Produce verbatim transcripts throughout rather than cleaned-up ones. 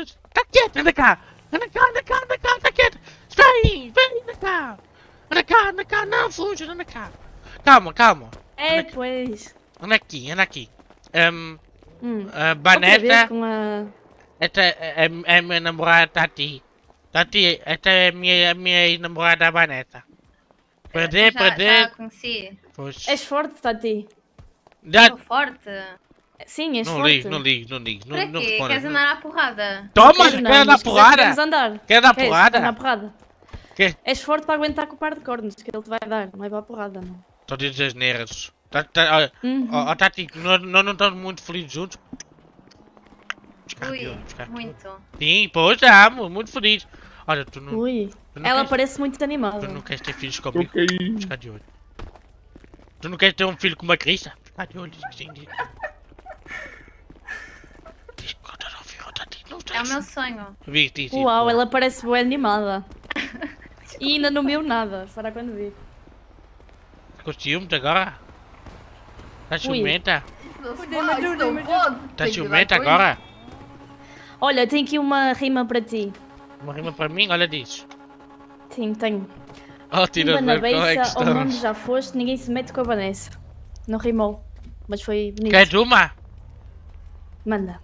Tá quieto, anda cá! Anda cá, anda cá, anda cá, tá quieto! Está aí, vem, anda cá! Anda cá, anda cá, não fuja, anda cá! Calma, calma! É, anda pois. Anda aqui, anda aqui. Um, Hum. a Outra vez Vanessa, com a... esta é, é a minha namorada Tati. Tati, esta é a minha, a minha ex-namorada Vanessa. Perder, já, perder. já a conheci. Pois. És forte, Tati. Já... Sou forte. Sim, és Não forte. ligo, não ligo, não ligo. Não, Para não quê? respondas. Queres andar à porrada? Toma, Quero quer não, dar mas se quiseres porrada? podemos andar. Quer dar Queres? porrada? Andar à porrada. Quer? És forte para aguentar com o par de cornos que ele te vai dar. Não é para a porrada, não. Estou a dizer as neiras. Tá, tá, olha, Uhum. ó, ó, Tati, nós, nós não estamos muito felizes juntos. Ui, Descarregou, muito. Sim, pois estamos, muito felizes. Olha, tu não, Ui. tu não Ela queres, parece muito animada. tu não queres ter filhos comigo? Ok. Ficar de olho. Tu não queres ter um filho com uma Crista? Ficar de olho, diz que sim. Diz Diz que estás a ouvir, ó, Tati, não É o estás. meu sonho. Vi, diz, diz, Uau, pô. ela parece boa animada. E ainda não viu nada. Para quando vi. Ficou ciúmes agora? Estás Ui. ciumenta? Não se faz, não pode. Estás Tem que ciumenta dar com agora? Olha, tenho aqui uma rima para ti. Uma rima para mim? Olha diz. Sim, tenho. Oh, tira Uma na ver como é que beiça, ao mundo estamos. já foste, ninguém se mete com a Vanessa. Não rimou, mas foi bonito. Queres uma? Manda.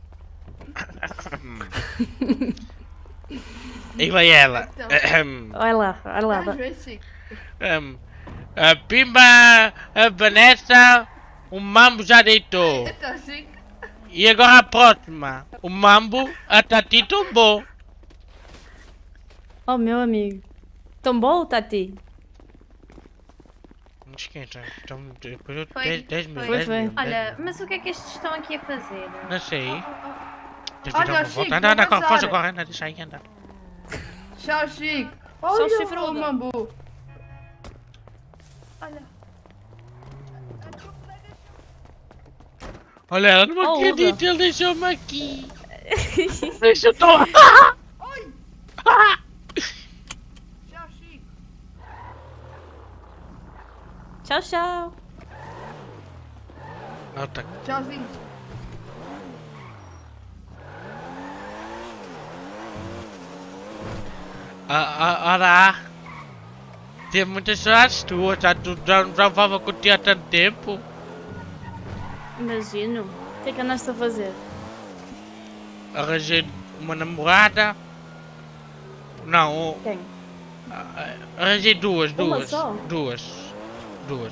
E vai ela. Então. Ahem. Olha lá, olha lá. Às vezes sim. Ahem. A Pimba, a Vanessa, o Mambo já deitou. Então assim. E agora a próxima. O Mambo, a Tati tombou. Oh, meu amigo. Tombou, Tati? Não esquenta. Então, depois eu Foi, dez mil, foi. dez Foi, mil. foi. Olha, mas o que é que estes estão aqui a fazer? Não sei. Tens de Olha, dar uma Chico, volta. Anda, anda, vou corre, foge passar. agora, anda, deixa aí andar. Tchau, Chico. Só Olha chifrudo. o mambu. Olha. Olha, ela não Oh, acredita, Uda. ele deixou-me aqui. Deixa eu tomar. Oi. Tchau, Chico. Tchau, tchau. Não, tá. Tchauzinho. Ah, ah, olá. Tinha muitas saudades tuas, já, tu- já não falava contigo há tanto tempo. Imagino. O que é que andaste a fazer? Arranjei uma namorada. Não, um- Quem? ah, arranjei duas, Uma duas. só? Duas. Duas.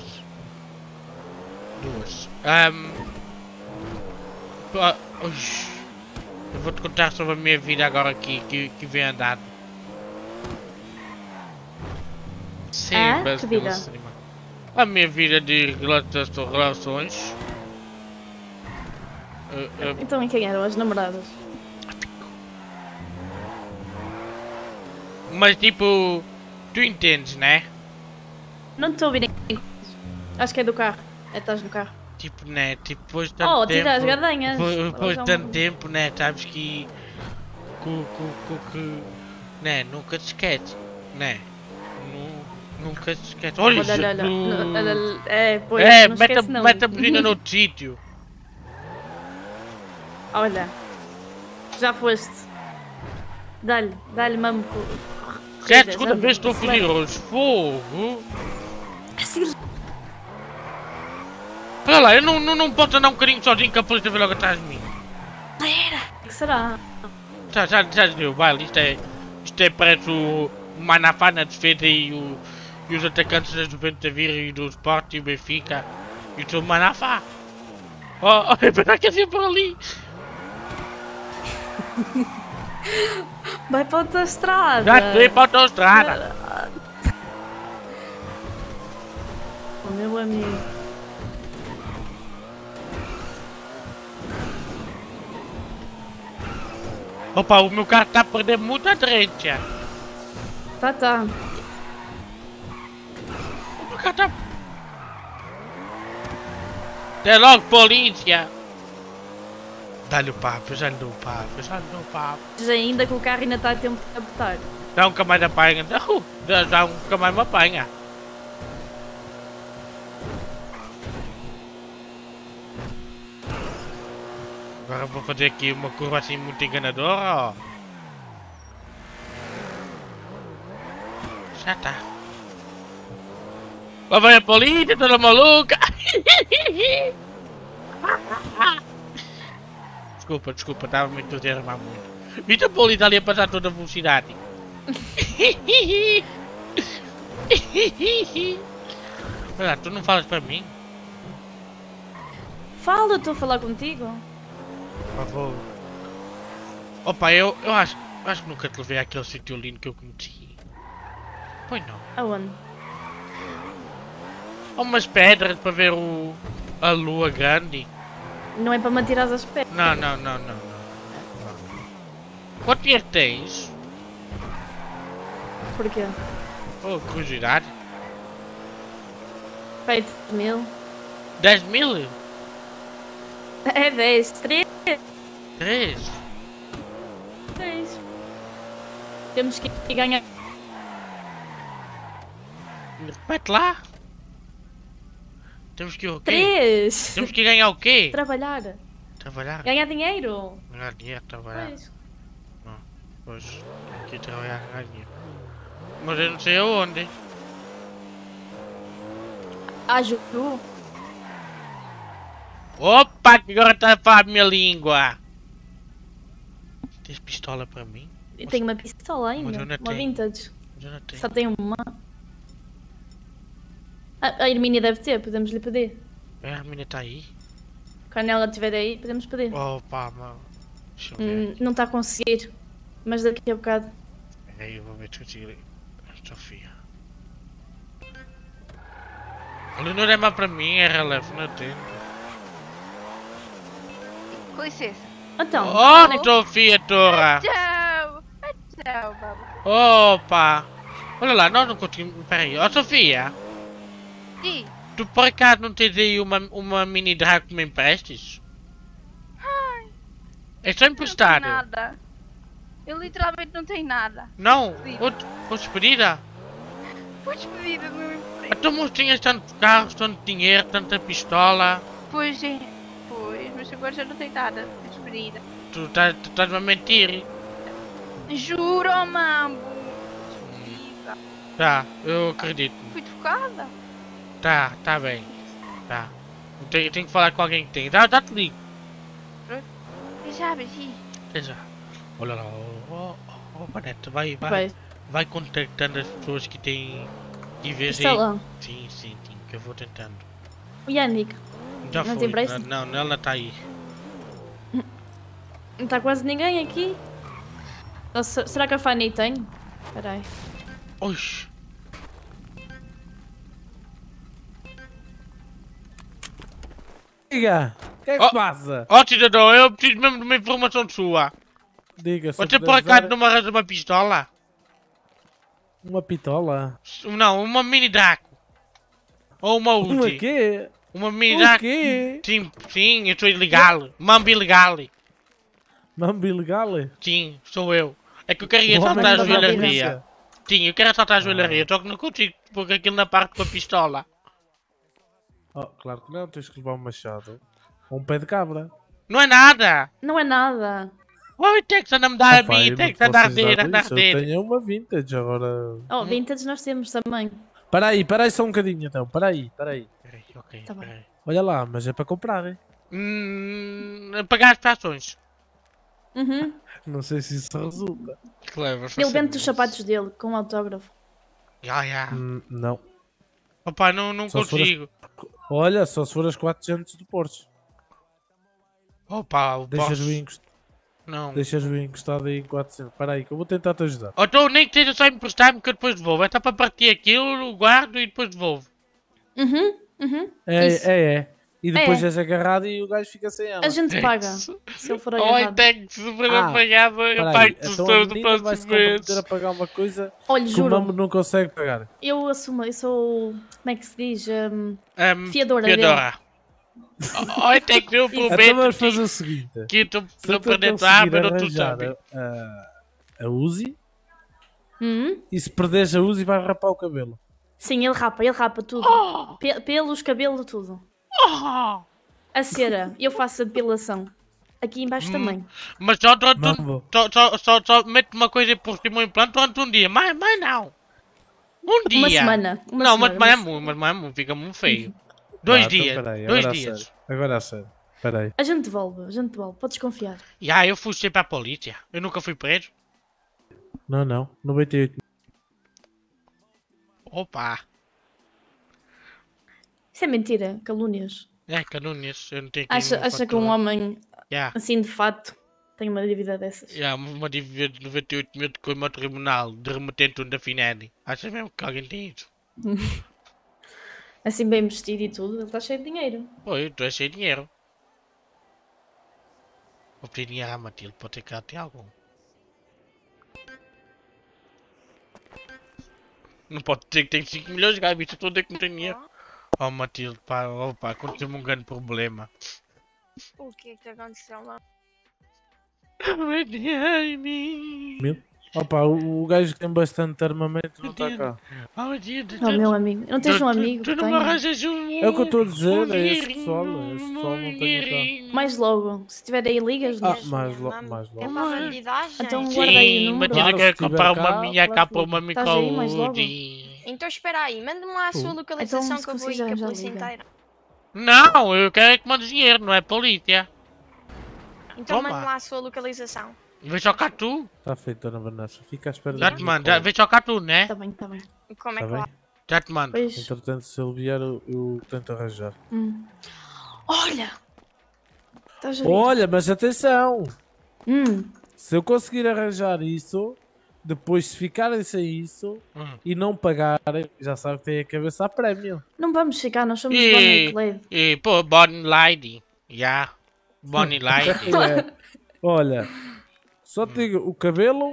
Duas. Ahm. ah, ui. Eu vou te contar sobre a minha vida agora aqui, que, que vem andado. Sim, Ah, parece que vida? não se anima. A minha vida de relações. relações. Ah, ah, Então, e quem eram as namoradas? mas tipo, tu entendes, né? Não te estou a ouvir. Acho que é do carro. É, estás no carro. Tipo, né? Tipo, depois de tanto Oh, tempo. tira as gadanhas. Depois, depois de Elas tanto são- tempo, né? Sabes que. Que. que. que. né? Nunca te esquece, né? Nu- Nunca te esquece. Olha, Olha, olha, olha. Jesus. Olha, olha, É, pois, É, não mete, esquece a- não. mete a menina no outro sítio. Olha. Já foste. Dá-lhe, dá-lhe mambo. Já é a segunda vez que estou a pedir hoje. Fogo! Olha lá, eu não, não, não posso andar um bocadinho sozinho que a polícia vem logo atrás de mim. O que será? Já, já, já deu, vale, isto é. Isto é, parece o, o Manafá na defesa e, o, e os atacantes da Juventus da Vira e do Sport e o Benfica. E o seu Manafá. Oh, oh, espera que é sempre ali. Vai para outra estrada. Já fui para a autostrada. O meu amigo. Opa, o meu carro está a perder muita aderência. Tá, tá. O meu carro está... Até logo, polícia. Dá-lhe o papo, eu já lhe dou o papo, eu já lhe dou o papo. Mas ainda que o carro ainda está a tempo de apertar. Já nunca mais apanha, uh, já, já nunca mais me apanha. Agora vou fazer aqui uma curva assim muito enganadora, ó. Já tá. Lá vai a polícia, toda maluca. Desculpa, desculpa, estava muito a derramar muito. Viste a polícia ali a passar toda a velocidade? Olha, tu não falas para mim? Fala, eu estou a falar contigo. Por favor. Opa, eu, eu acho, acho que nunca te levei àquele sítio lindo que eu conheci. Pois não. Aonde? Há umas pedras para ver o, a lua grande. Não é para me atirar às pés. Não, não, não, não, não. Quanto dinheiro tens? Porquê? Oh, curiosidade. Feito mil. dez mil? É dez. três. três? três. Temos que ganhar. Repete lá. Temos que o quê? três. Temos que ganhar o quê? Trabalhar. Trabalhar? Ganhar dinheiro. Ganhar dinheiro, trabalhar. Pois. Não. Pois, tenho que trabalhar, ganhar dinheiro. Mas eu não sei aonde. Ajudo. Opa, que agora está a falar a minha língua. Tens pistola para mim? Eu tenho uma pistola ainda. Mas eu não Uma tenho. vintage. Mas eu não tenho. Só tenho uma. A, a Hermínia deve ter, podemos lhe pedir. A menina está aí? Quando ela estiver aí, podemos pedir. Opa, mano. Deixa eu Hum, ver. não está a conseguir. Mas daqui a bocado. Aí eu vou ver se consigo. Sofia. A Leonor é má para mim, é relevo, não atendo. Com licença. Então, Oh, Sofia, torra! Tchau. Tchau, baba. Opa! Olha lá, nós não conseguimos. Pera aí, ó Sofia! Ih, Tu por acaso não tens aí uma, uma mini draco que me emprestes? É só eu não emprestado. tenho nada. Eu literalmente não tenho nada. Não? Sim. Outro, foste pedida? Foi despedida do meu emprego. Então, mas tinhas tanto carros, tanto dinheiro, tanta pistola. Pois é. Pois, mas agora já não tenho nada. Fui despedida. Tu estás tu estás-me a mentir. Juro, oh, mambo. Despedida. Tá, eu acredito. Fui tocada. Tá, tá bem. Tá. Eu tenho, eu tenho que falar com alguém que tem. Já, já te ligo. Já, beijinho. Até já. Olha lá, oh, oh, oh Panete, vai, vai. vai. Vai contactando as pessoas que têm. E vês aí. Pistola. Sim, sim, sim, que eu vou tentando. O Yannick. Já Não te foi. empresta? Não, não, ela está aí. Não está quase ninguém aqui. Nossa, será que a Fanny tem? Espera aí. Oxi. Diga, o que é que Oh. se passa? Ó cidadão, eu preciso mesmo de uma informação sua. Diga, se Você puder por acaso dar não me arranja uma pistola? uma pitola. Não, uma mini Draco. Ou uma Uma Uzi. quê? Uma mini O Draco. quê? Sim, sim, eu sou ilegal. Mambo ilegal. Mambo ilegal? Sim, sou eu. É que eu queria O homem assaltar a da joalharia. polícia. Sim, eu quero assaltar a joalharia, só que não consigo porque aquilo na parte com a pistola. Oh, claro que não, tens que levar um machado. Ou um pé de cabra. Não é nada. Não é nada. Oi, tem que andar a dar a Opa, mim, eu tem não que andar a posso arder, usar andar a isso, eu arder. tenho uma vintage agora. Oh, vintage nós temos também. Para aí, para aí só um bocadinho então. Para aí, para aí. Peraí, ok, Tá bem. peraí. Olha lá, mas é para comprar, hein? Hum, pagar as frações. Uhum. Não sei se isso resulta. Clever. Ele vende os sapatos dele com autógrafo. Já, já. Hum, não. Opa, não, não Só se for as- consigo. Olha, só se for as quatrocentos do Porsche. Opa, o Deixas o, Porsche. encost... Não. Deixas o encostado aí em quatrocentos. Para aí, que eu vou tentar te ajudar. Ou então nem que seja só emprestar-me que eu depois devolvo. É só para partir aquilo, guardo e depois devolvo. Uhum, uhum. É, Isso. é, é. E depois É. és agarrado e o gajo fica sem ela. A gente paga. Se ele for Oi, agarrado. tenho que super Ah, apanhado. Eu Para aí, pago então a tudo do menina vai-se próximo comprometer a mês. pagar uma coisa Olha, que o juro. mambo não consegue pagar. Eu assumo, eu sou. Como é que se diz? Um, Um, Fiadora dele. Fiadora. Oi, tem que ver o Então prometo vamos fazer o seguinte. que tu Se não tu perdes a conseguir arma, não tu arranjar sabes. a, a, a Uzi, hum? e se perderes a Uzi vai rapar o cabelo. Sim, ele rapa, ele rapa tudo. Oh, Pe- pelos, cabelo, tudo. oh. A cera, eu faço a depilação. Aqui embaixo Hum. também. Mas só durante um, Mambo. só, só, só, só mete uma coisa por cima um implante durante um dia. Mas, mas não. Um dia. Uma semana. Uma não, uma semana, semana é uma muito, uma semana é muito, fica muito feio. Dois Ah, então dias, peraí, dois agora a dias. sério. Agora a sério. Peraí. A gente devolve, a gente devolve. Podes confiar. Já, eu fui sempre à polícia. Eu nunca fui preso. Não, não. noventa e oito. Opa. Isso é mentira, calúnias. É, canúnias, eu não tenho aqui Acha, nenhuma acha que um fatura. homem, Já, assim de fato, tem uma dívida dessas? já, uma dívida de noventa e oito mil de coima ao tribunal de remetente da Fined. Acha mesmo que alguém tem isso? Assim bem vestido e tudo, ele está cheio de dinheiro. Pô, eu estou sem dinheiro. Vou pedir dinheiro à Matilde, pode ter que ela tem algum. Não pode dizer que tem cinco milhões, Gabi, eu estou a dizer que não tem dinheiro. Oh Matilde, pá, oh, pá, aconteceu-me um grande problema. O que é que aconteceu lá? Mil? Opa, o, o gajo que tem bastante armamento não está cá. Oh Matilde, Oh, meu amigo. Não tens um amigo tu que não me tenha? arranjas um... É o que eu estou a dizer, um é esse dinheirinho, pessoal, é esse pessoal não tem cá. dinheirinho. Mais logo. Se tiver aí, ligas-nos. Ah, Mesmo, mais lo- mano. mais É logo. uma bandidagem. Então guarda aí o Sim, número. Matilde Claro, quer se tiver comprar cá, uma minha claro cá que para uma Estás aí, mais logo? micro. Então espera aí, manda-me lá a sua Uh. localização Então, se que eu vou ir conseguir, com a já polícia liga. inteira. Não, eu quero é que mande dinheiro, não é polícia. Então Toma. manda-me lá a sua localização. Vê só cá tu. Está feito, Dona Vanessa. Fica à espera Já da te minha mando, já, cola. vê só cá tu, né? Está bem, está bem. Como é Tá que lá? bem? Já te mando. Pois. Entretanto, se ele vier, eu, eu tento arranjar. Hum. Olha! Estás a ver? Olha, mas atenção! Hum. Se eu conseguir arranjar isso, depois se ficarem sem isso Hum. e não pagarem, já sabe que tem a cabeça a prémio. Não vamos ficar, nós somos E- Bonnie e Clyde. E pô, Bonnie Lady. Já. Bonnie Lady. É. Olha, só te digo, o cabelo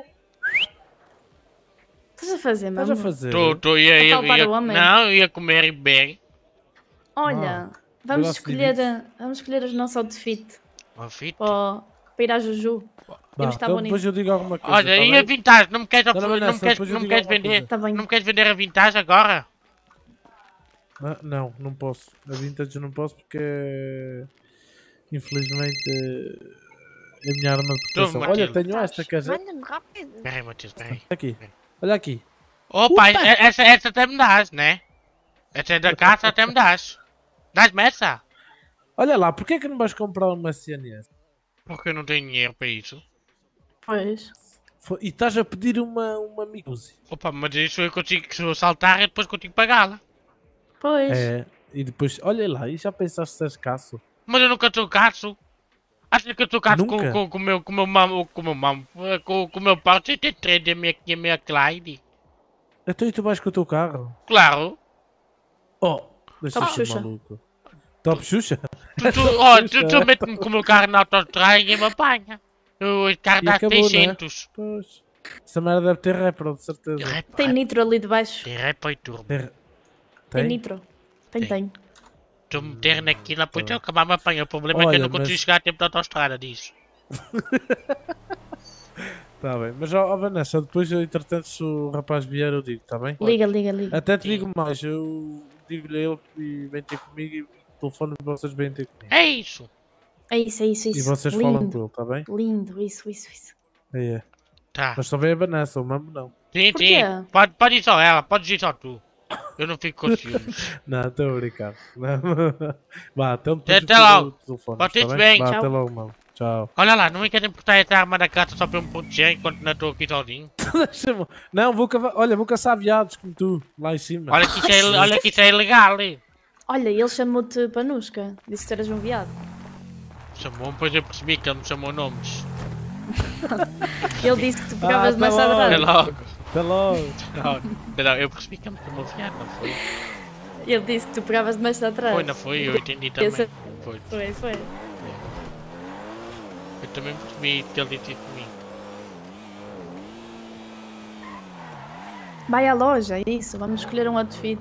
Estás a fazer, estás mano? a fazer. Tu, tu ia, ia, Apalpar ia, o homem. não, eu ia comer bem. Olha, vamos Grosso escolher, limite. a, vamos escolher o nosso outfit Oh, fit. para, para ir à Juju. Bah, Temos de estar então bonito. depois eu digo alguma coisa. Olha, tá e bem? a vintage? Não me queres, Dona não me Vanessa, queres, depois eu não me digo queres alguma vender? coisa. Tá bem. Não me queres vender a vintage agora? Ah, não, não posso. A vintage eu não posso porque é, infelizmente é a minha arma de proteção. Toma, Olha, Matilde. tenho esta, quer dizer? Manda-me rápido. Peraí, Matilde, peraí. Aqui. Olha aqui. Opa, e- essa, essa até me dás, né? Essa é da caça, até me dás. Dás-me essa? Olha lá, porquê é que não vais comprar uma C N S? Porque eu não tenho dinheiro para isso. Pois. Fo- E estás a pedir uma, uma Miguzi. Opa, mas isso eu consigo se eu saltar e depois consigo pagá-la. Pois. É, e depois, olha lá, e já pensaste se és caço? Mas eu nunca sou caço. Acha que eu sou caço com, Nunca? com, com o meu, com o meu mamo, com o meu mamo, com, com o meu pau oitenta e três da minha, da minha Clyde? Então e tu vais com o teu carro? Claro. Oh, deixa-me Top ser Xuxa. maluco. Top Xuxa? Tu, tu, oh, tu, tu metes-me com o meu carro na autostrada e ninguém me apanha. O carro E dá acabou, né? seiscentos. Pois. Essa merda deve ter rapper, de certeza. Tem rap, Tem rap, nitro ali debaixo. tem rap e turbo. Tem? Tem, Tem? nitro. Tem, Tem. tem. Estou a meter naquilo, depois Tá eu acabar me apanha. O problema é que eu Olha, não consigo mas- chegar a tempo da autostrada disso. Tá bem, mas ó ó, Vanessa, depois eu, entretanto, se o rapaz vier, eu digo, tá bem? Liga, liga, liga. Até te Sim. digo mais, eu digo-lhe a ele que vem ter comigo e telefone e vocês vêm ter comigo. É isso. É isso, é isso, é E isso. vocês Lindo. falam com ele, tá bem? Lindo, isso, isso, isso. É, é. Tá. Mas só vem a Vanessa, o Mambo não. Sim, Porquê? sim. Pode, pode ir só ela, pode ir só tu. Eu não fico com ciúmes. Não, estou a brincar. Não. Vá, então depois Até eu te logo. dou o telefone, Portem-se tá bem. Vá, Tchau. até logo, Mambo. Tchau. Olha lá, não me querem importar essa arma na casa só para eu me proteger enquanto não estou aqui sozinho. Deixa-me- Não, vou cava... olha, vou caçar viados como tu, lá em cima. Olha que isso é, il- olha que isso é ilegal. hein? Olha, ele chamou-te Panusca. Disse que eras um viado. Chamou-me, depois eu percebi que ele me chamou nomes. Ele disse que tu pegavas Ah, de tá maçã de bom. Até rabo. logo. Até logo. Não, não, eu percebi que ele me chamou viado, não foi? Ele disse que tu pegavas de maçã atrás. Foi, não foi? Eu entendi também. Esse- Foi. Foi, foi. Eu também percebi que ele disse isso de mim. Vai à loja, é isso. Vamos escolher um outfit.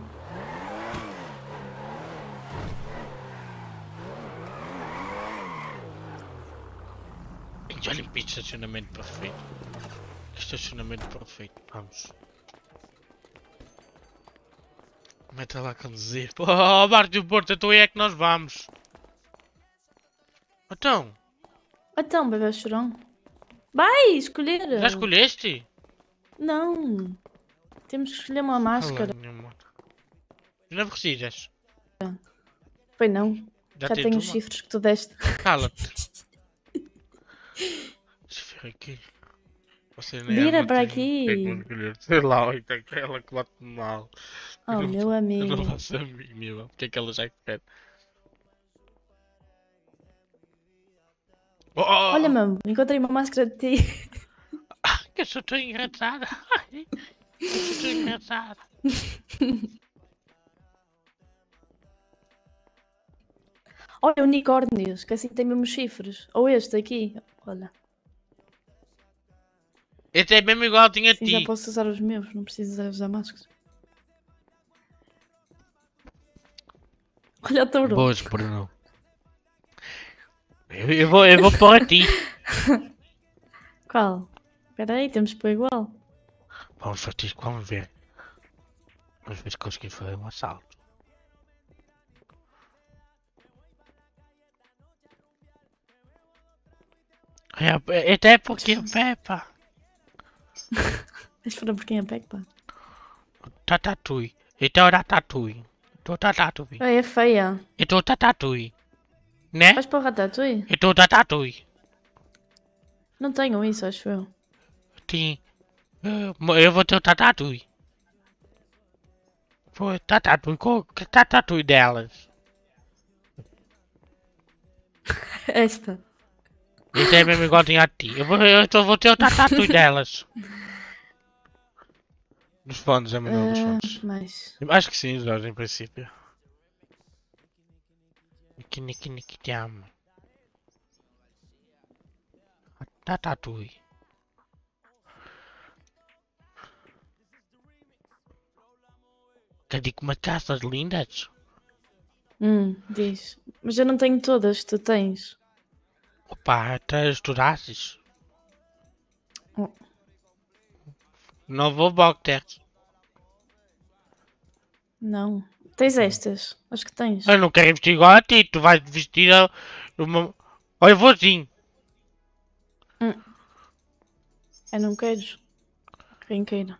Gente, olhem para este estacionamento perfeito. Que estacionamento perfeito. Vamos. Meta lá a conduzir. Oh, Bar do Porto, então é que nós vamos. Então, Então, bebê chorão. Vai escolher. já escolheste? Não. Temos que escolher uma máscara. Olha, minha moto. Não precisas. Foi não. Já, Já tens tenho os uma? chifres que tu deste. Cala-te. Deixa eu ver aqui. Você nem Vira ama, para tem- tem que aqui. me escolher. Sei lá, olha, tem aquela que bate mal. Oh, Eu não- meu Eu não amigo. faço a mínima. Porque é que ela já quer? Oh, oh, oh. Olha, mamo, encontrei uma máscara de ti. Que eu sou tão engraçada. Ai, eu sou tão engraçada. Olha, unicórnios, que assim tem mesmo chifres. Ou este aqui. Olha, Este é mesmo igualzinho a assim ti. já posso usar os meus, não preciso usar máscara. Olha o touro. Boas, Bruno. Eu, eu, vou, eu vou pôr a ti. Qual? Espera aí, temos que pôr igual. Vamos fazer, vamos ver. Vamos ver se conseguimos fazer um assalto. É, até porque a Peppa. Deixa para por quem é pé, pá. Tatatui. Então era Tatui. Então Tatatui. Ah, é feia. Então Tatatui. Né? Vais para o Ratatouille? Então Tatatui. Não tenho isso, acho eu. Sim. Eu, eu vou ter o Tatatui. Foi Tatatui. Qual que Tatatui delas? Esta. Isso é mesmo igualzinho a ti. Eu vou, eu só vou ter o Tatatui delas. Dos fones, é melhor dos Ah, fones. mas... Acho que sim, Jorge, em princípio. Niki niki niki te amo. Tatatui. Quer dizer que umas caças lindas? Hum, diz. Mas eu não tenho todas, tu tens. Opa, até estudases. Oh. Não vou boxers. Não. Tens estas? Acho que tens. Eu não quero vestir igual a ti, tu vais vestir a uma... Olha, eu vou assim. Eu não quero. Quem queira.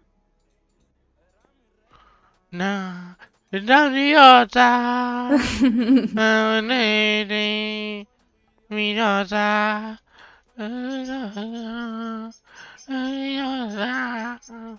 Não, não diosa. Não, nem, mirosa. Mirosa.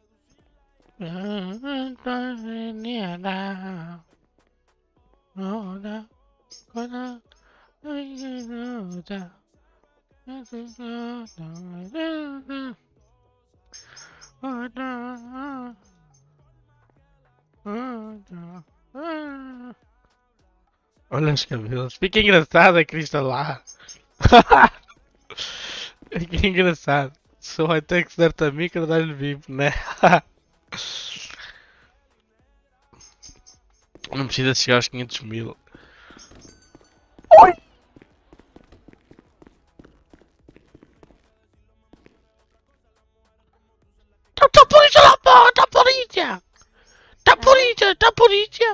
Olha os cabelos, fica engraçado a Crista lá. Fica engraçado. Só vai ter que se dar a micro dar-lhe vivo, né? Não precisa chegar aos quinhentos mil. Oi! Tá, tá polícia lá fora, tá polícia! Tá polícia, tá polícia!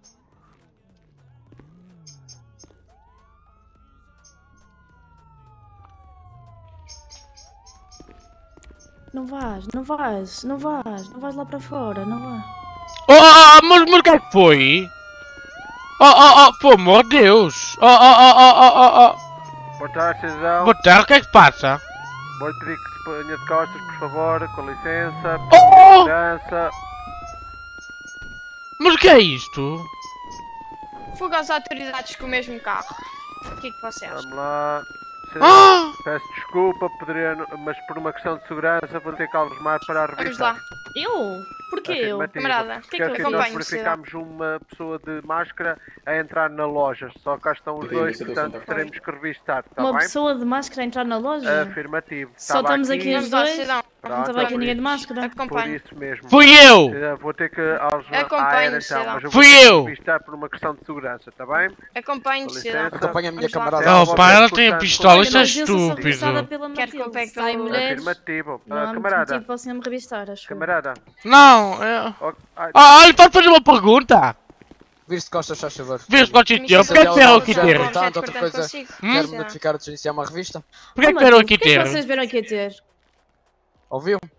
Não vais, não vais, não vais, não vais lá para fora, não vais. Oh, oh, oh, mas, mas o que é que foi? Oh, oh, oh, pelo amor de Deus! Oh, oh, oh, oh, oh, oh, oh! Boa tarde, cidadão. Boa tarde, o que é que passa? Vou pedir que se ponha de costas, por favor, com licença. Oh! Segurança. Mas o que é isto? Fuga às autoridades com o mesmo carro. O que é que você acha? Vamos lá. Cidadão, Ah! peço desculpa, poderia, mas por uma questão de segurança vou ter que algemar para a Vamos revista. lá. Eu? Porquê eu? Afirmativo. Camarada, Porque que é que assim eu nós fiz? verificámos uma pessoa de máscara a entrar na loja. Só cá estão os dois, portanto teremos que revistar, está Uma bem? pessoa de máscara a entrar na loja? Afirmativo. Só Estava estamos aqui os Vamos lá, dois? cidadão. Não Pronto, estava aqui por ninguém de isso. máscara? Por Acompanhe. isso mesmo. Fui eu! Eh, Vou ter que algemar. Acompanhe-nos, Ah, era então, cidadão. mas eu Fui vou ter que eu! revistar por uma questão de segurança, está bem? Acompanhe-nos, Com cidadão. licença. Acompanha a minha Vamos lá. camarada. Não, Oh pá, ela tem a pistola, isso é Mas eu sou só revistada estúpido. pela Quero que eu Matilde. pegue Se há pelo- mulheres, Afirmativo. não Ah, há camarada. motivo para você me revistar, acho eu. Camarada. Não, é... Oh, ai, Ah, ele pode fazer uma pergunta! Vire-se de costas, faz favor. Vês quanto Comissão tempo? Porquê é que vieram aqui Já ter? não está. Outra coisa. Hum? Quero-me notificar de iniciar uma revista. Porquê é Oh, que vieram Matilde, aqui porquê é que ter? vocês vieram aqui ter? Ouviu?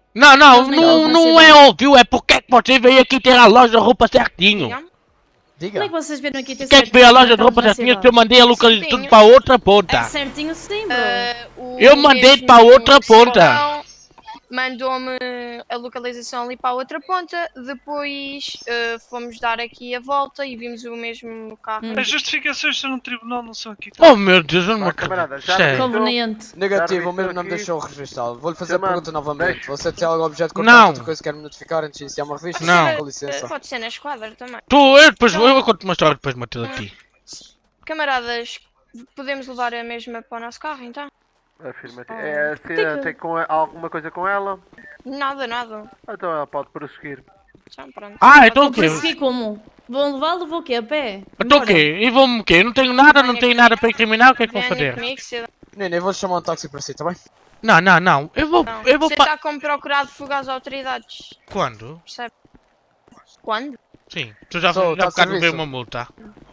Não, não, Nós nem não, vamos não ser é óbvio, é porque é que você veio aqui ter a loja de roupa certinho. Diga. Como é Diga. que vocês viram aqui ter Quer que veio a loja de certinho roupa na certinho? cidade? Eu mandei a localização Certinho. tudo para outra É ponta. certinho sim, bro. Ah, o Eu mandei mesmo para outra ponta. cidadão Mandou-me a localização ali para a outra ponta. Depois ah, fomos dar aqui a volta e vimos o mesmo carro. Hum. As justificações estão no tribunal, não são aqui. Tá? Oh meu Deus, eu não Vá, acredito. camarada, já Sério. revisou? Conveniente. Negativo, Já o mesmo não aqui. me deixou registá-lo. Vou-lhe fazer a Chamando, pergunta novamente. deixa. Você tem algum objeto de Não. contato, outra coisa que quer me notificar antes de iniciar uma revista? Não. Com Ah, licença. pode ser na esquadra também. Tu, eu depois vou, eu conto uma história depois, Matilde, aqui. Camaradas, podemos levar a mesma para o nosso carro então? Afirmativo. Ah. É, se que que- tem com, alguma coisa com ela, Nada, nada. então ela pode prosseguir. Já, pronto. Ah, então o Vou quê? prosseguir como? Vão levá-lo, vou o quê? A pé? Então o Embora. quê? E vão-me o quê? Não tenho nada, não tenho nada para incriminar, o que é que vão Venha fazer? comigo, cidadão. Menino, eu vou-lhe chamar um táxi para si, tá bem? Não, não, não. Eu vou, eu vou Você pa... está como procurado de fuga às autoridades. Quando? Percebe? Quando? Sim. Tu já, Sou, já tá bocado serviço. veio uma multa.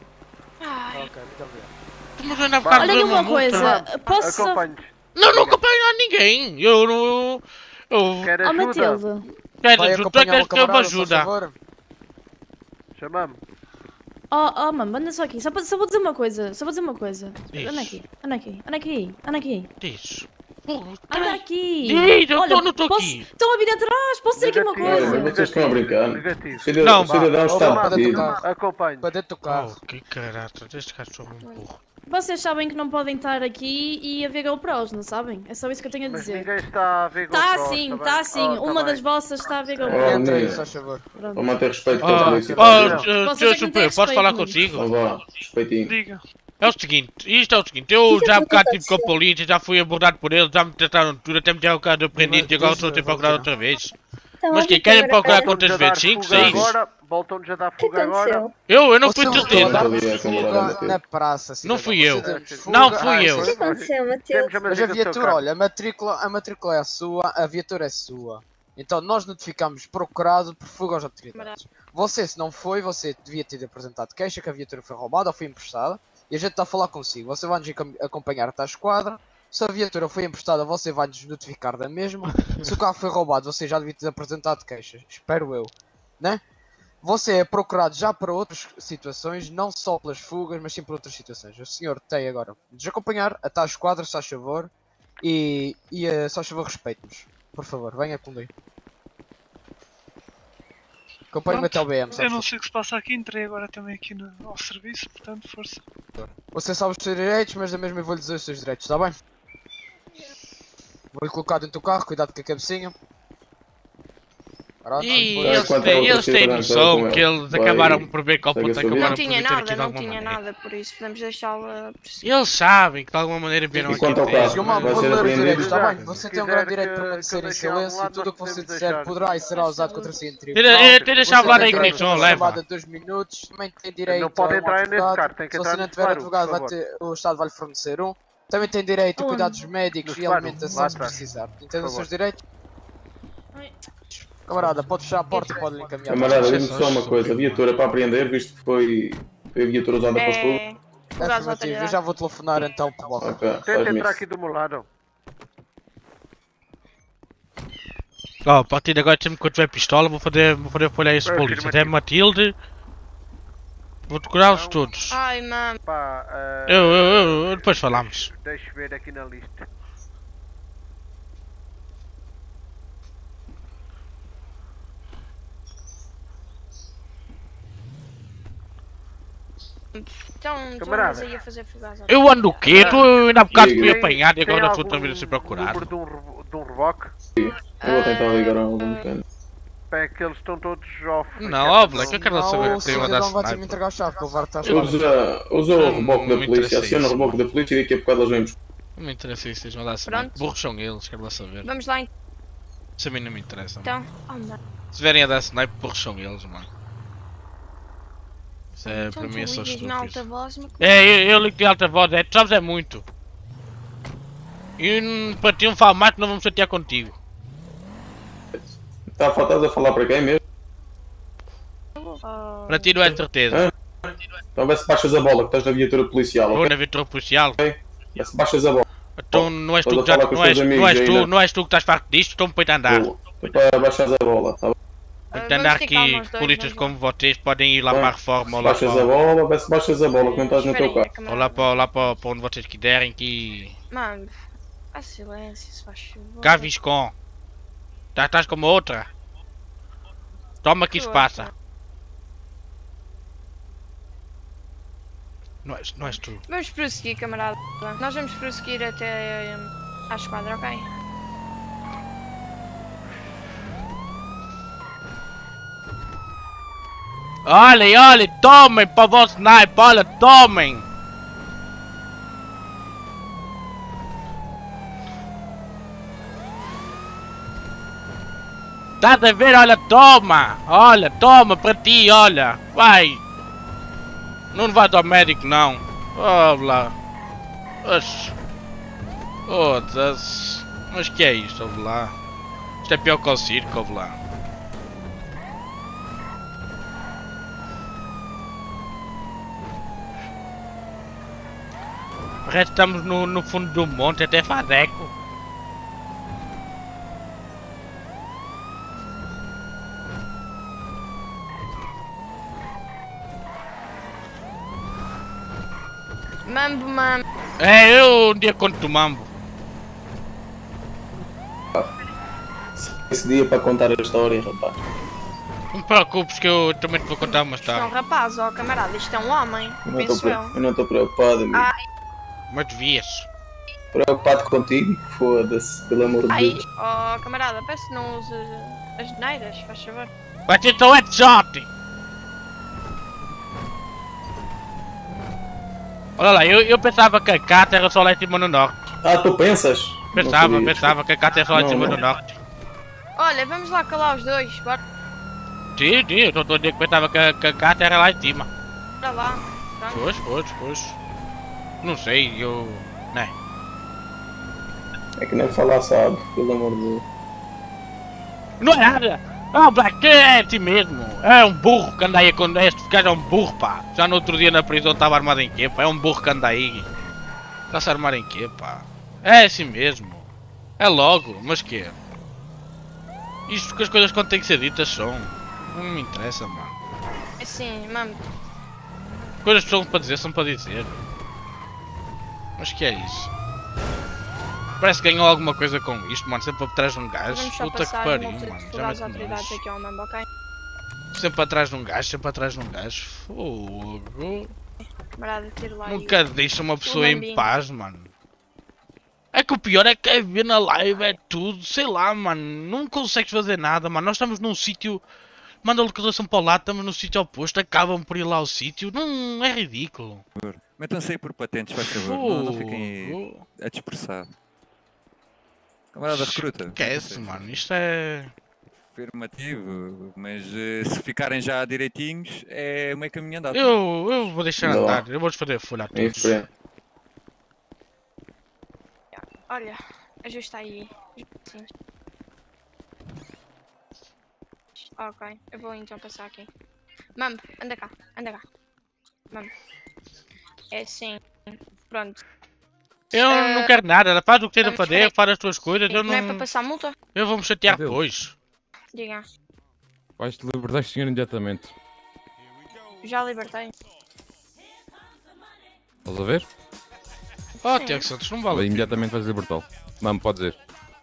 Ai, Ok, muito obrigado. Mas ainda há bocado Olha veio aqui uma uma multa. coisa. Posso só... Acompanhe-nos. Não, não acompanho a ninguém. Eu não... Eu... Quer Oh, ajuda? Matilde. Quero Vai ajuda, acompanhar quero o que eu me camarada, se faz ajuda. favor. Chamamos. Oh, oh, mano, anda só aqui. Só, para- só vou dizer uma coisa. Só vou dizer uma coisa. Diz. Anda aqui. Anda aqui. Anda aqui. Anda aqui. Diz. Porra, Anda traz- aqui. Diz, eu Olha, tô- não tô posso- aqui. Estão a vir atrás. Posso dizer aqui uma Negativo. coisa? Olha, vocês estão a brincar. Negativo. Cidadão, Não, o cidadão vá. está Vá, pedido. vá. Acompanhe. Para dentro do carro. Oh, que caralho, este gajo é um burro. Vocês sabem que não podem estar aqui e haver GoPros, não sabem? É só isso que eu tenho a Mas dizer. ninguém está a ver Tá GoPros, sim, tá tá bem? sim. Oh, tá Uma bem. das vossas está a ver Oh, GoPros. Entra aí, amigo. se faz favor. Pronto. Vou manter respeito Oh, pela oh, polícia. oh, Não. senhor Vocês é que não têm Superior, posso falar respeito, consigo? Então vá, respeitinho. Diga. É o seguinte, isto é o seguinte, eu já há bocado estive com a polícia, já fui abordado por eles, já me trataram de tudo, até me tiveram o carro prendido e agora estou a ser procurado outra vez. Mas que querem procurar quantas Voltam-nos a vezes? dar cinco, fuga seis? agora, voltam-nos a dar fuga agora. Eu, eu não fui Você certeza. levou Ali é, camarada. fuga na praça, cidadão. Não fui eu. Você deu-nos fuga. Não fui Ah, eu. foi- O que aconteceu, Matilde? Temos a Mas a matrícula do seu viatura, carro. olha, a matrícula, a matrícula é a sua, a viatura é sua. Então nós notificamos procurado por fuga às autoridades. Você, se não foi, você devia ter apresentado queixa que a viatura foi roubada ou foi emprestada. E a gente está a falar consigo. Você vai nos acom- acompanhar até a esquadra. Se a viatura foi emprestada, você vai nos notificar da mesma. Se o carro foi roubado, você já devia ter apresentado queixas. Espero eu. Né? Você é procurado já para outras situações, não só pelas fugas, mas sim por outras situações. O senhor tem agora de nos acompanhar até a esquadra, se faz favor. E, e eh, se faz favor, respeite-nos. Por favor, venha comigo. Acompanhe-me até o B M, se Eu faz não favor. sei o que se passa aqui, entrei agora também aqui no, ao serviço, portanto, força. Você sabe os seus direitos, mas da mesma eu vou-lhe dizer os seus direitos, está bem? Vou-lhe colocar dentro do carro, cuidado com a cabecinha. Pronto, E depois- eles quanto a têm, outra eles têm cidadã, noção com que ela. eles Vai, acabaram por ver que ao segue a ponto sua vida. acabaram não por tinha meter aqui nada, de não alguma tinha maneira. nada, por isso podemos deixá-la prosseguir. E eles sabem que de alguma maneira vieram E aqui quanto ao ter. carro? Gilmar, Vai vou ser ler os apreendido? direitos, está Já, bem? Você se tem um quiser grande direito de que- permanecer que em eu deixe algum silêncio e lado, tudo o que nós você podemos disser deixar. poderá e será usado contra si em Tira- tribunal. eh, tira- Deixa Você falar tem aí direito ignição, a uma leva. chamada de dois minutos, também tem direito Não pode a um entrar nesse advogado. carro, tem que Se entrar você não no tiver Subaru, advogado, por vai favor. ter, o Estado vai lhe fornecer um. Também tem direito a Onde? cuidados médicos No e Subaru, alimentação lá se atrás. precisar. Entende Por os seus favor. direitos? Ai. Camarada, pode fechar a porta e pode lhe encaminhar. Camarada, Não, diz-me não, só não, uma não. coisa. A viatura para apreender, visto que foi, foi a viatura usada para os fogos. É. Fuga às Afirmativo, eu autoridades. já vou telefonar então para o bloco. Ok, Tenta faz-me entrar isso. aqui do meu lado. Ó, a partir de agora, sempre que eu tiver pistola, vou fazer, vou fazer folhar esses É, polícias. Até afirmativo. Matilde. Vou decorá-los Não. todos. Ai, mano. Pá, eh, Eu, eu, eu, eu depois falamos. Deixa eu ver aqui na lista. Então, tu Camarada. andas aí a fazer fuga às Eu ando o quê? Tu ainda há bocado fui Tem- apanhado e Tem agora algum estou também a ser procurado. número de um, revo- de um reboque? Eu vou tentar ligar a algum mecânico. É que eles estão todos off. Não, ó, Black, eu quero lá saber Não, o que tem uma da cidadão vai ter me sniper. entregar a chave, que o V A R está a esquadra. Usa, usa o Não, reboque não da me polícia, interessa aciona o isso. reboque da polícia e daqui a bocado eles vêm buscar. Não me interessa isso, estejam lá a sniper. Pronto. Burros são eles, quero lá saber. Vamos lá então. Isso a mim não me interessa. Mano. Então, oh, mano. Se vierem a dar sniper, burros são eles, mano. Isso é, Então para mim, é tu só ligas na alta estúpido. voz, mas... É, eu, eu ligo de alta voz, é, tu sabes é muito. E hum, para ti um falo mais que não vamos chatear contigo. Está a faltar a falar para quem mesmo? Oh, Para ti não é certeza. Então vê se baixas a bola, que estás na viatura policial, Vou ok? na viatura policial. Vê se baixas a bola. Então não és tu Estás que a já. falar com os Não és, teus amigos não és tu, ainda? não és tu que estás farto disto, estou-me para andar. Para baixar a bola, tá bem? Ah, Para andar vamos ter calma aqui, os dois, polícias vamos lá. como vocês podem ir lá Bem, para a reforma ou Se lá baixas a para. bola, vê se baixas a bola, que não estás no Espera teu aí, carro. Ou lá camarada. para, lá para, para onde vocês quiserem que. Mano, faz silêncio, se faz favor. Cá Viscom. Já estás como outra. Toma que isso passa. Não és, não és tu. Vamos prosseguir, camarada. Nós vamos prosseguir até hum, à esquadra, ok? Olhem, olhem, tomem para o vosso snipe, olha, tomem! Estás a ver? Olha, toma! Olha, toma para ti, olha! Vai! Não vais ao médico, não! Oh, lá! Oxi! Foda-se! Mas que é isto, ouve lá? Isto é pior que o circo, ouve lá! O resto estamos no, no fundo do monte, até faz eco. Mambo, mambo. É, eu um dia conto do mambo. Esse dia para contar a história, rapaz. Não te preocupes que eu também te vou contar uma Isto é um história. rapaz, ó camarada, isto é um homem. Eu não Penso estou eu. eu não estou preocupado, amigo. Ai, Mas devias. Preocupado contigo? Foda-se, pelo amor de ai, Deus. ó camarada, peço que não use as neiras, faz favor. Vai ter teu headshot! Olha lá, eu, eu pensava que a Cata era só lá em cima no norte. Ah, tu pensas? Pensava, Não sabia, pensava que a Cata era só lá em Não, cima não. no norte. Olha, vamos lá calar os dois, bora Sim, sim, eu estou a dizer que pensava que a, que a Cata era lá em cima. para lá. Pronto. Pois, pois, pois. Não sei, eu. Né? É que nem falar sabe, pelo amor de Deus. Não é nada! Ah, o Black é assim mesmo! É um burro que anda aí com. Este gajo é um burro, pá! Já no outro dia na prisão estava armado em quê, pá? É um burro que anda aí. Está-se a armar em quê, pá? É assim mesmo! É logo, mas quê? Isto que as coisas quando têm que ser ditas são. Não me interessa, mano. Assim, mano, Coisas que são para dizer, são para dizer. Mas que é isso? Parece que ganhou alguma coisa com isto, mano. Sempre atrás de um gajo. vamos só Puta que passar pariu, multa mano. de Já todas as mete autoridades nojo. aqui ao mambo, ok? Sempre atrás de um gajo, sempre atrás de um gajo. Fogo. Camarada, tiro lá Nunca deixa uma pessoa em lambinho. paz, mano. É que o pior é que é ver na live, é tudo, sei lá, mano. Não consegues fazer nada, mano. Nós estamos num sítio. Manda a localização para o lado, estamos no sítio oposto, acabam por ir lá ao sítio. Não é ridículo. Metam-se aí por patentes, faz favor. Não, não fiquem aí Fogo. a dispersar. Camarada recruta. Esquece, mano. Isto é. Afirmativo, mas eh, se ficarem já direitinhos, é meio caminho andado. Eu, eu vou deixar Anda lá. andar. Eu vou-lhes fazer a folha a Em todos. frente. Olha, ajusta aí. Sim. Ok, eu vou então passar aqui. Mambo, anda cá, anda cá. Mambo. É assim. Pronto. Eu Eh, não quero nada. Faz o que tens a vamos fazer, fazer- faz as tuas coisas. Eu Não é para não. passar multa? Eu vou me chatear Adeus. depois. Diga. Vais-te libertar este senhor imediatamente. Já libertei. Estás a ver? Oh, Sim. Tiago Santos, não Vai, vale. imediatamente vais libertá-lo. Mano, pode dizer.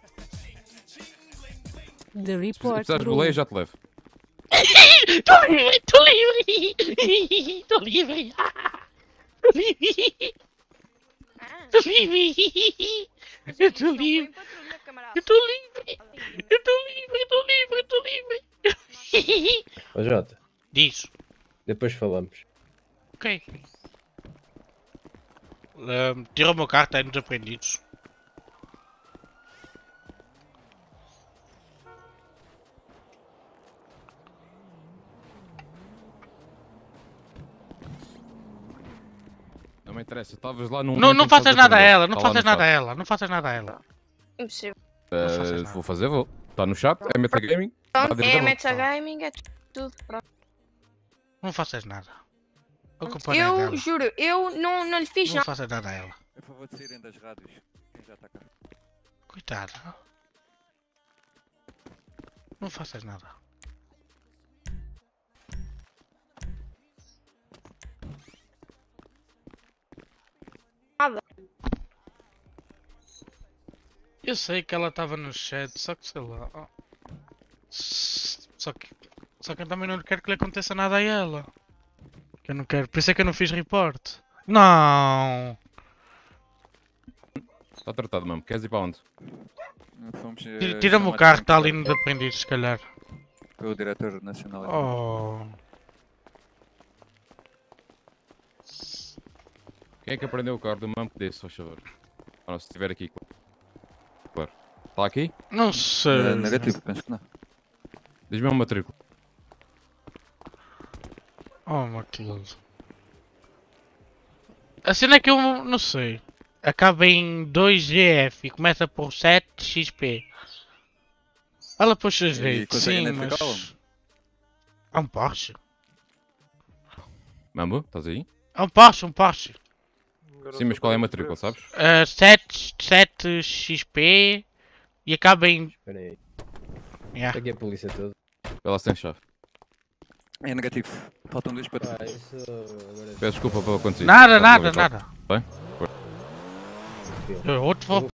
The Se report precisares de room. boleia, já te levo. Estou livre, estou livre! Estou livre! Estou livre! Ah, Estou livre! mas Eu isto estou não foi livre! patrulha, camarada. Eu estou livre! Eu estou livre, estou livre, estou livre! Ó Jota, Diz. depois falamos. Ok. Um, tira o meu carro, está aí nos aprendidos. Não me interessa, estavas lá num. Não, momento não em que estás faças a nada a perder. ela, não Tá lá faças no nada a chat. ela, não faças nada a ela. Impossível. Eh, faças nada. vou fazer, vou. Está no chat, é metagaming. Dá Pronto, direito é a voto. metagaming, é tudo. Pronto. Não faças nada. A culpa não é Eu dela. juro, eu não, não lhe fiz Não nada. faças nada a ela. A favor de saírem das rádios. já está cá. Coitado. Não faças nada. Nada. Eu sei que ela estava no chat, só que sei lá. oh. S- Só que. Só que eu também não quero que lhe aconteça nada a ela. Que eu não quero. Por isso é que eu não fiz report. Não! Está tratado mesmo. Queres ir para onde? Fomos, Tira- eh, Tira-me o chamados carro, está para ali investigar no de aprendiz, se calhar. pelo diretor nacional. Oh. Quem é que aprendeu o carro do mesmo que desse, faz favor? Ou não, se estiver aqui, claro. Está aqui? Não sei. É negativo, penso que não. Diz-me uma matrícula. Oh, Matilde. A cena é que eu não sei. Acaba em dois G F e começa por sete X P. Ela pôs seus E jeitos, consegue sim, identificá-lo? mas... É um Porsche. Mambo, estás aí? É um Porsche, um Porsche. Sim, mas qual é a matrícula, sabes? Uh, sete X P e acaba em... Espera aí. Yeah. Aqui a polícia toda. Ela sem chave. É negativo. Faltam dois para Ah, trás. isso agora... Peço desculpa pelo acontecido. Nada, Estás a nada, ouvir, nada. Bem? Eu outro vou